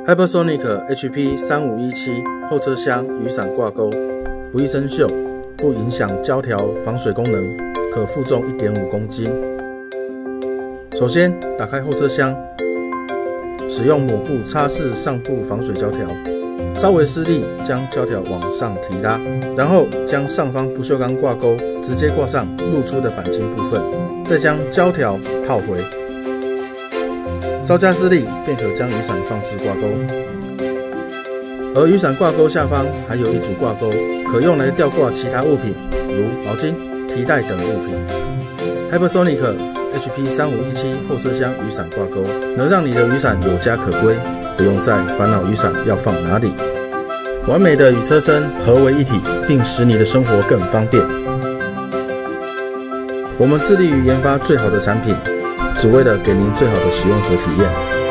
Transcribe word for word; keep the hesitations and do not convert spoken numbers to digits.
Hypersonic H P 三五一七 后车厢雨伞挂钩，不易生锈，不影响胶条防水功能，可负重 一点五公斤。首先打开后车厢，使用抹布擦拭上部防水胶条，稍微施力将胶条往上提拉，然后将上方不锈钢挂钩直接挂上露出的钣金部分，再将胶条套回。稍加施力便可将雨伞放置挂钩，而雨伞挂钩下方还有一组挂钩，可用来吊挂其他物品，如毛巾、提袋等物品。Hypersonic H P 三五一七 后车厢雨伞挂钩，能让你的雨伞有家可归，不用再烦恼雨伞要放哪里。完美的与车身合为一体，并使你的生活更方便。我们致力于研发最好的产品，只为了给您最好的使用者体验。